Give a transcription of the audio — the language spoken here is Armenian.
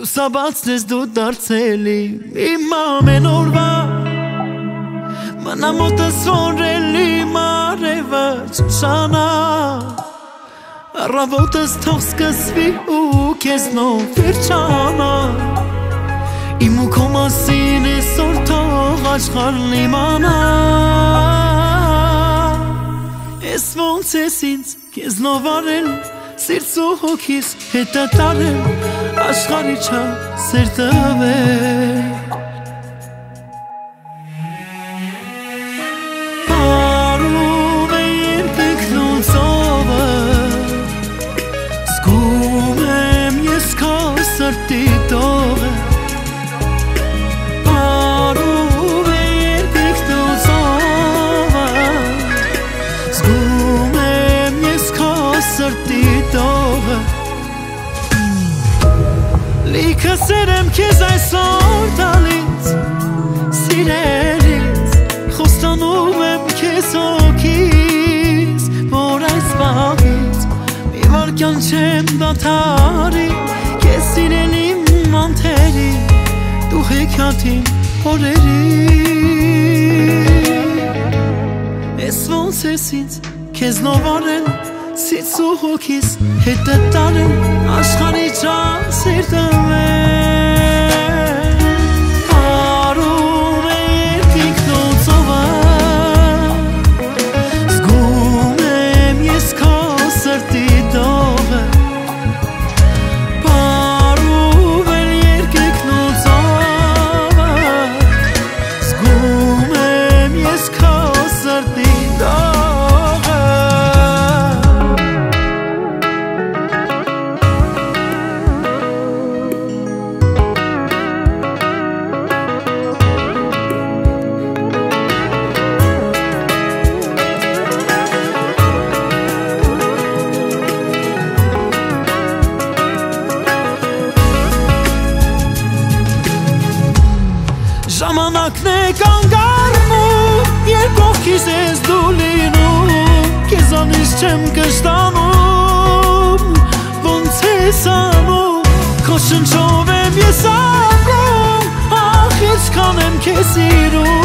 Լուսաբացնես դու դարձելի իմ ամեն օրվա Մնամոտս որելի մարևը չշանա Առավոտս թող սկսվի ու քեզնով վերջանա Իմ ու քո մասին այսօր թող աշխարհն իմանա Ես ոնց ես ինձ քեզնով արել Սիրտս ու հոգիս հետը տարել Աշխարհի չար սեր տվել Պարում է երկնքն ծովը Զգում եմ ես քո սրտի տողը Պարում է երկնքն ծովը Զգում եմ ես քո սրտի տողը Լիքը սերեմ քեզ այսօր տալից Սիրելից Խոստանում եմ քեզ հոգիս Որ այս պահից Մի վարկյան չեմ դադարի Քեզ սիրել իմ անթերի Դու հեքիաթին օրերի Ես ոնց ես ինձ քեզնով արել Սիրտս ու հոգիս հետը տարել Աշխարհի չար սեր տվել Պարում է երկինքն ու ծովը Զգում եմ ես քո սրտի տողը Պարում է երկինքն ու ծովը Զգում եմ ես քո սրտի տողը Ժամանակն է կանգառնում, երբ կողքիս ես դու լինում Քեզանից չեմ կշտանում, ոնց ես անում Քո շնչով եմ ես ապրում, ախ ինչքան եմ քեզ սիրում